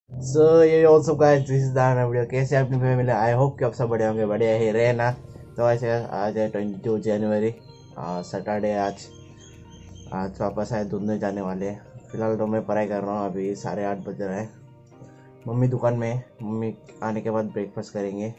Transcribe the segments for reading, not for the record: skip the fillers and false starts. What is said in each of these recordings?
सो ये also guys this is the video. कैसे अपनी फैमिली, आई होप कि आप सब बड़े होंगे, बढ़िया ही रहे ना। तो ऐसे आज है 22 जनवरी, सैटरडे। आज वापस आए ढूंढने जाने वाले हैं। फिलहाल तो मैं पढ़ाई कर रहा हूँ, अभी 8:30 बज रहे हैं। मम्मी दुकान में है, मम्मी आने के बाद ब्रेकफास्ट करेंगे।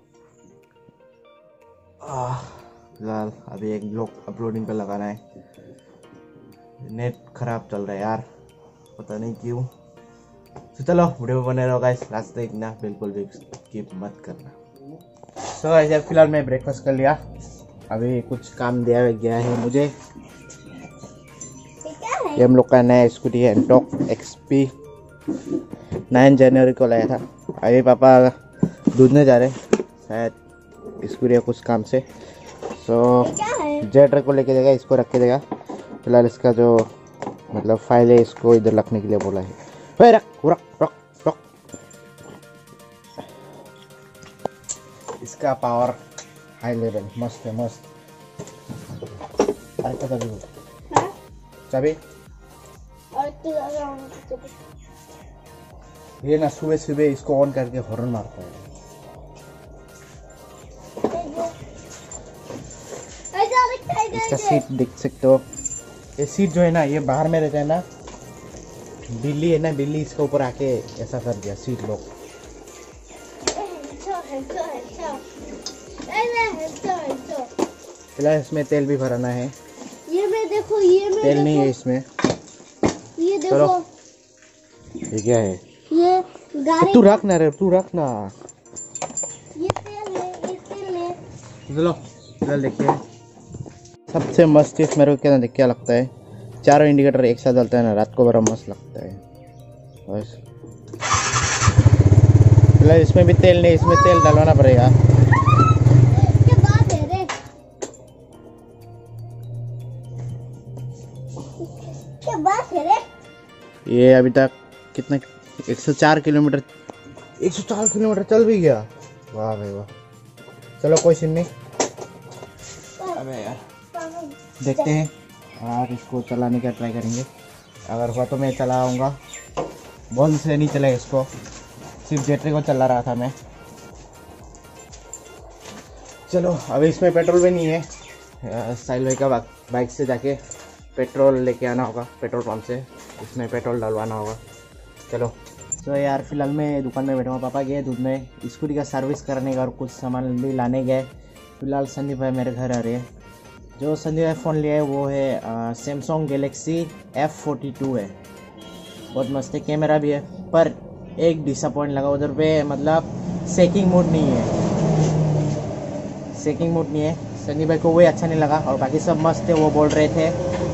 फिलहाल अभी एक ब्लॉग अपलोडिंग पे लगाना है। नेट खराब चल रहा है यार, पता नहीं क्यों। तो चलो वीडियो में बने रहो गाइस, लास्ट तक देखना, बिल्कुल भी स्किप मत करना। सो गाइस फिलहाल मैं ब्रेकफास्ट कर लिया, अभी कुछ काम दिया गया है मुझे। ये हम लोग का नया स्कूटी है एंटॉक XP, 9 जनवरी को लाया था। अभी पापा ढूंढने जा रहे शायद स्कूटी है कुछ काम से। सो जेटर को लेके जाएगा, इसको रख के देगा। फिलहाल इसका जो मतलब फाइल है इसको इधर रखने के लिए बोला है। रख रख रख रख। इसका पावर हाई लेवल, मस्त है मस्त। अरे चाबी ये ना सुबह सुबह इसको ऑन करके हॉर्न मारता है। इसका सीट देख सकते हो, ये सीट जो है ना ये बाहर में रहता है ना, बिल्ली है ना, बिल्ली इसके ऊपर आके ऐसा कर दिया सीट लॉक। फिलहाल इसमें तेल भी भराना है। ये में देखो, ये में तेल नहीं है इसमें, ये देखो। ये क्या है? ये गाड़ी, तू रखना रे, तू रखना। ये तेल है, ये तेल है। चलो फिलहाल देखिए, सबसे मस्त चीज मेरे को क्या देख क्या लगता है, चारों इंडिकेटर एक साथ जलता है ना, रात को बड़ा मस्त लगता है बस। फिलहाल इसमें भी तेल नहीं, इसमें तेल डलवाना पड़ेगा। क्या बात है रे, क्या बात है रे। ये अभी तक कितना 104 किलोमीटर, 104 किलोमीटर चल भी गया। वाह भाई वाह। चलो कोई सीन नहीं। अबे यार देखते हैं, और इसको चलाने का ट्राई करेंगे। अगर हुआ तो मैं चलाऊंगा, बंद से नहीं चलेगा इसको, सिर्फ बैटरी को चला रहा था मैं। चलो अभी इसमें पेट्रोल भी नहीं है, साहिल भाई का बाइक से जाके पेट्रोल लेके आना होगा, पेट्रोल पंप से इसमें पेट्रोल डलवाना होगा। चलो तो यार फिलहाल मैं दुकान में बैठा हूँ, पापा गए दूध में स्कूटी का सर्विस करने का और कुछ सामान भी लाने गए। फिलहाल संदीप भाई मेरे घर आ रहे हैं। जो संदीप भाई फ़ोन लिया है वो है सैमसंग गैलेक्सी F42 है, बहुत मस्त है, कैमरा भी है। पर एक डिसअपॉइंट लगा उधर पे, मतलब सेकिंग मोड नहीं है, सेकिंग मोड नहीं है। संदीप भाई को वही अच्छा नहीं लगा, और बाकी सब मस्त है, वो बोल रहे थे।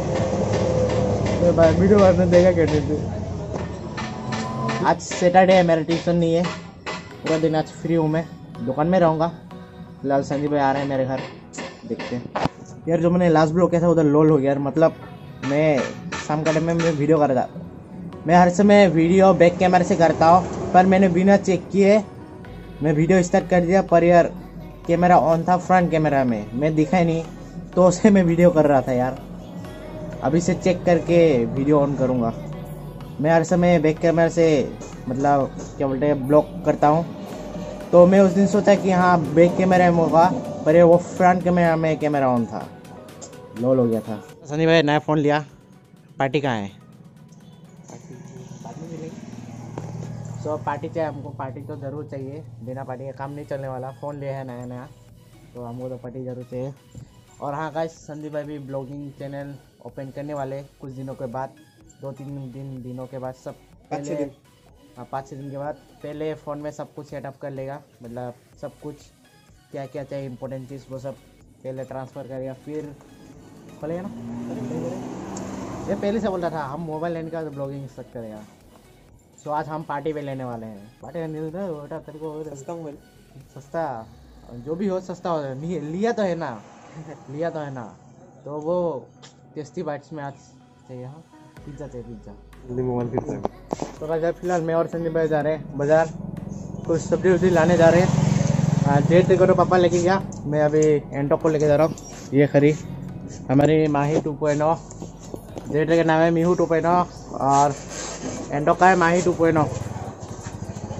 तो वीडियो बाद में देखा कहते थे। आज सैटरडे है, मेरा ट्यूशन नहीं है, पूरा दिन आज फ्री हूँ, मैं दुकान में रहूँगा। फिलहाल संदीप भाई आ रहे हैं मेरे घर, देखते हैं। यार जो मैंने लास्ट ब्लॉग किया था उधर लोल हो गया यार, मतलब मैं शाम का टाइम में मैं वीडियो कर रहा था। मैं हर समय वीडियो बैक कैमरे से करता हूँ, पर मैंने बिना चेक किए मैं वीडियो स्टार्ट कर दिया, पर यार कैमरा ऑन था फ्रंट कैमरा में, मैं दिखा ही नहीं, तो उसे मैं वीडियो कर रहा था यार। अभी से चेक करके वीडियो ऑन करूँगा। मैं हर समय बैक कैमरा से मतलब क्या बोलते हैं ब्लॉग करता हूँ, तो मैं उस दिन सोचा कि हाँ बैक कैमरा में होगा, पर ये वो फ्रंट कैमरा में कैमरा ऑन था, लोल हो गया था। सनी भाई नया फ़ोन लिया, पार्टी कहाँ है? पार्टी मिलेगी। सो पार्टी चाहिए हमको, पार्टी तो ज़रूर चाहिए, बिना पार्टी का काम नहीं चलने वाला। फ़ोन लिया है नया नया, तो हमको तो पार्टी ज़रूर चाहिए। और हाँ गाइस, संदीप भाई भी ब्लॉगिंग चैनल ओपन करने वाले कुछ दिनों के बाद, 2-3 दिनों के बाद, सब पहले 5-6 दिन के बाद। पहले फ़ोन में सब कुछ सेटअप कर लेगा, मतलब सब कुछ क्या क्या चाहिए इंपॉर्टेंट चीज़ वो सब पहले ट्रांसफ़र करेगा, फिर खोलेगा ना। ये पहले से बोल रहा था हम मोबाइल लेने का तो ब्लॉगिंग स्टार्ट करेगा। सो आज हम पार्टी पे लेने वाले हैं। पार्टी बेटा तेरे को सस्ता मोबाइल, सस्ता जो भी हो सस्ता हो, लिया तो है ना लिया तो है ना, तो वो टेस्टी बाइट्स में आज चाहिए। हाँ पिज्ज़ा चाहिए, पिज्ज़ा मोबाइल पिज्ज़ा। तो भाई फिलहाल मैं और संदीप भाई जा रहे हैं बाज़ार, कुछ सब्जी वब्जी लाने जा रहे हैं। डेट को तो पापा लेके गया, मैं अभी एंटॉक को लेके जा रहा हूँ। ये खरी हमारी माही 2.0, डेट का नाम है मीहू 2.0, और एंटॉक का है माही 2.0।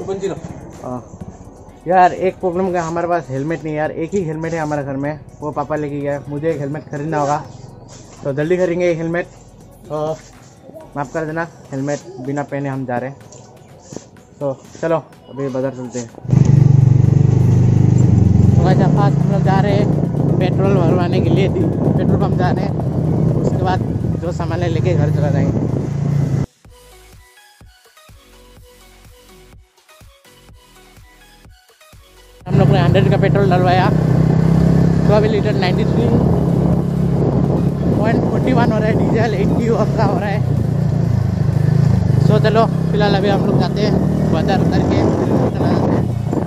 यार एक प्रॉब्लम का हमारे पास हेलमेट नहीं है यार, एक ही हेलमेट है हमारे घर में, वो पापा लेके गया। मुझे एक हेलमेट खरीदना होगा, तो जल्दी खरीदेंगे एक हेलमेट। तो माफ़ कर देना, हेलमेट बिना पहने हम जा रहे हैं। तो चलो अभी बाजार चलते हैं। तो वैसे फास्ट हम लोग जा रहे हैं पेट्रोल भरवाने के लिए, पेट्रोल पंप जा रहे हैं। उसके बाद जो सामान लेके घर चला जाएंगे। हम लोग ने 100 का पेट्रोल डलवाया, तो अभी लीटर 93.41 हो रहा है, डीजल 80 का हो रहा है। सो चलो फिलहाल अभी हम लोग जाते हैं बाजार उतर के चला जाते हैं।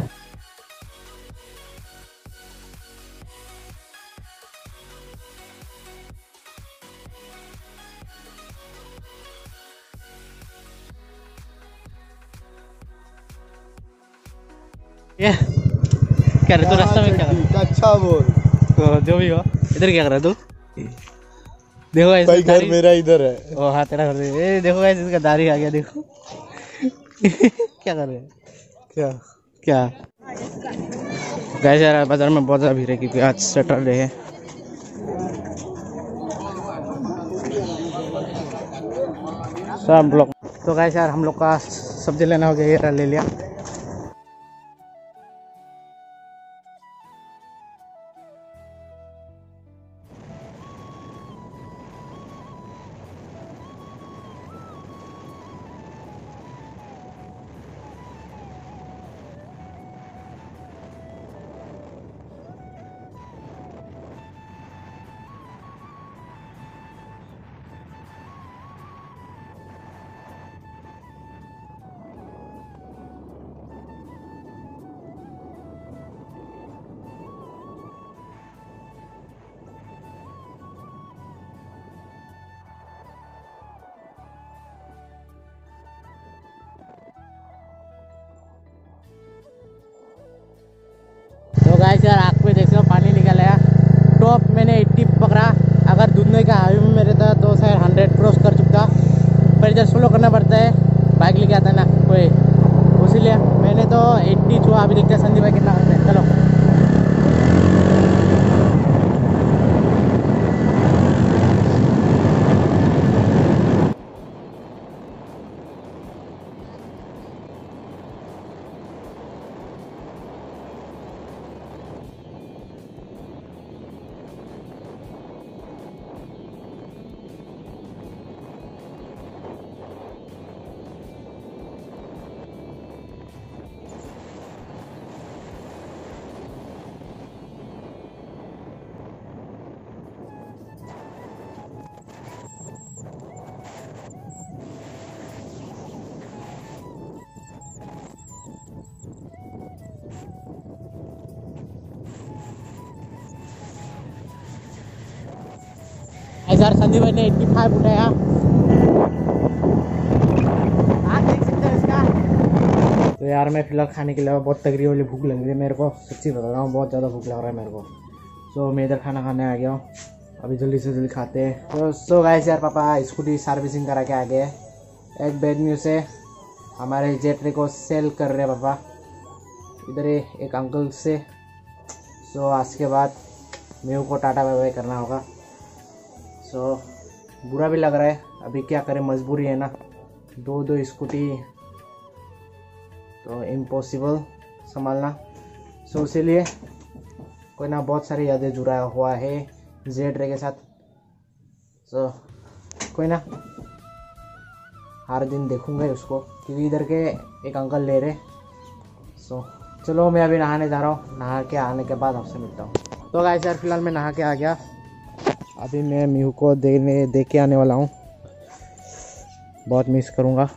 क्या रहे तू रास्ता में, क्या अच्छा बोल। तो जो भी हो, इधर क्या कर रहा है तू? देखो भाई ऐसे घर मेरा इधर है। ओ हाँ तेरा घर। ए देखो गाइस, इसका दाढ़ी आ गया देखो। क्या कर रहे हैं? क्या क्या गाइस यार बाजार में बहुत ज़्यादा भीड़ है क्योंकि आज सैटरडे है। सब लोग तो गाइस यार हम लोग का सब्जी लेना हो गया, ये ले लिया। तो गाइस यार आँख पे देख लो पानी निकल आया। टॉप मैंने 80 पकड़ा, अगर दूधने का हाईवे में मेरे था तो शायद 100 क्रॉस कर चुका। पर इधर स्लो करना पड़ता है, बाइक लेके आता है ना कोई, इसीलिए मैंने तो 80 छुआ। अभी देखते हैं संदीप भाई कितना करते हैं। चलो यार संदीप भाई ने 85 उठाया। आप देख सकते हो इसका। तो यार मैं फिलहाल खाने के लिए बहुत तगड़ी वाली भूख लग रही है मेरे को, सच्ची बता रहा हूँ, बहुत ज़्यादा भूख लग रहा है मेरे को। सो मैं इधर खाना खाने आ गया हूँ, अभी जल्दी से जल्दी खाते हैं। तो सो गाइस यार पापा स्कूटी सर्विसिंग करा के आ गए। एक बैड न्यूज़ है, हमारे जेट्री को सेल कर रहे हैं पापा इधर एक अंकल से। सो आज के बाद मेरे को टाटा बाय बाय करना होगा। सो बुरा भी लग रहा है, अभी क्या करें, मजबूरी है ना, दो स्कूटी तो इम्पॉसिबल संभालना। सो इसीलिए कोई ना, बहुत सारी यादें जुड़ा हुआ है जेड-रे के साथ। सो कोई ना, हर दिन देखूंगा उसको क्योंकि इधर के एक अंकल ले रहे। सो चलो मैं अभी नहाने जा रहा हूँ, नहा के आने के बाद आपसे मिलता हूँ। तो गाइस यार फिलहाल मैं नहा के आ गया, अभी मैं मीहू को दे के आने वाला हूँ। बहुत मिस करूँगा,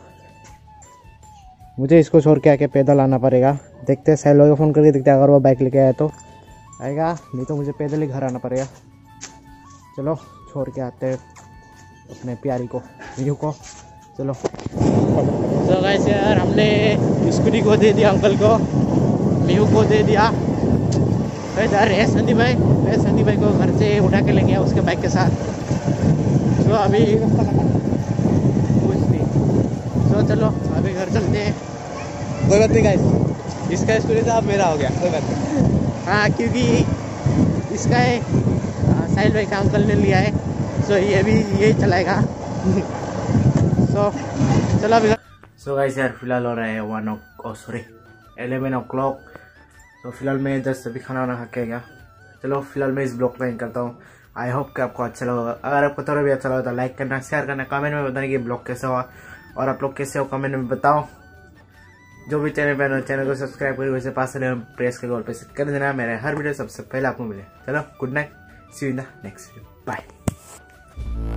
मुझे इसको छोड़ के आके पैदल आना पड़ेगा। देखते हैं सैलो को फ़ोन करके देखते हैं, अगर वो बाइक लेके आया तो आएगा, नहीं तो मुझे पैदल ही घर आना पड़ेगा। चलो छोड़ के आते हैं अपने प्यारी को, मीहू को। चलो तो गाइस यार हमने स्कूटी को दे दिया अंकल को, मीहू को दे दिया। तो जा रहे हैं संदीप भाई, मैं संदीप भाई को घर से उठा के ले गया उसके बाइक के साथ। तो अभी कुछ नहीं, तो चलो अभी घर चलते हैं। कोई बात नहीं गाइस, इसका स्कूटी था अब मेरा हो गया, कोई बात नहीं। हाँ क्योंकि इसका साहिल भाई का अंकल ने लिया है, सो ये भी यही चलाएगा। चलो अभी सो गाइस यार फिलहाल हो रहा है 11 o'clock। तो फिलहाल मैं जस्ट अभी खाना वाना खा के गया। चलो फिलहाल मैं इस ब्लॉग को एंड करता हूँ। आई होप कि आपको अच्छा लगा। अगर आपको थोड़ा भी अच्छा लगा तो लाइक करना, शेयर करना, कमेंट में बताना कि ब्लॉग कैसा हुआ और आप लोग कैसे हो कमेंट में बताओ। जो भी चैनल पे चैनल को सब्सक्राइब करिए, वैसे पास से प्रेस के गोल पे कर देना, मेरे हर वीडियो सबसे पहले आपको मिले। चलो good night, see you in the next video, bye.